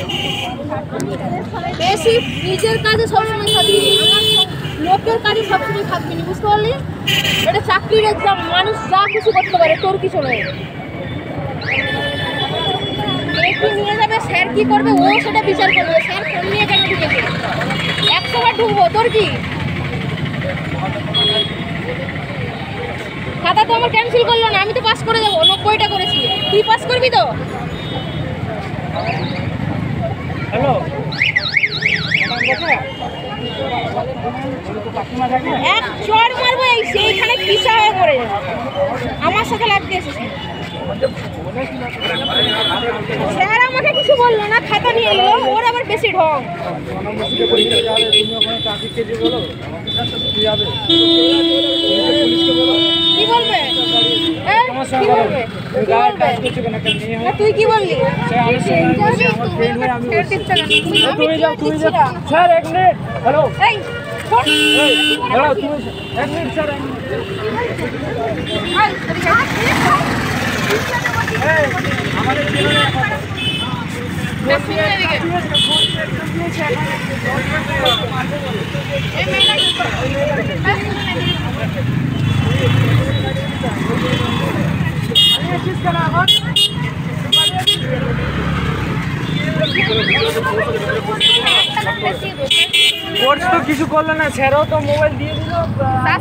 বেশি নিজের কাজে সবসময় থাকবি, আমার লোকের কাজে সবসময় থাকবি না, বুঝতে পারলি? এটা চাকরির এক্সাম, মানুষ যা কিছু করতে পারে, তোর কিছু নয়। কি নিয়ে যাবে, স্যার কি করবে ও সেটা বিচার করবে। স্যার ফোন নিয়ে কেন ঢুকেছে? 100 বার ঢুকবো, তোর কি? খাতা তো আমার ক্যান্সেল করলো না, আমি তো পাস করে যাবো, 90টা করেছি। তুই পাস করবি তো? হ্যালো, এক চড় মারবো, এই সেইখানে পিছা হয়ে পড়ে যাবে। আমার সাথে লাগতে এসেছি। স্যার আমাকে কিছু বললো না, খাতা নিয়ে এলো, ওর আবার বেশি ঢং। কি বলবে? তুই কি বললি? Sir 1 minute. হ্যালো, এই হ্যালো, তুমি 1 মিনিট স্যার, 1 মিনিট। আমাদের কোর্স তো কিছু করলো না, স্যারও তো মোবাইল দিয়ে দিল।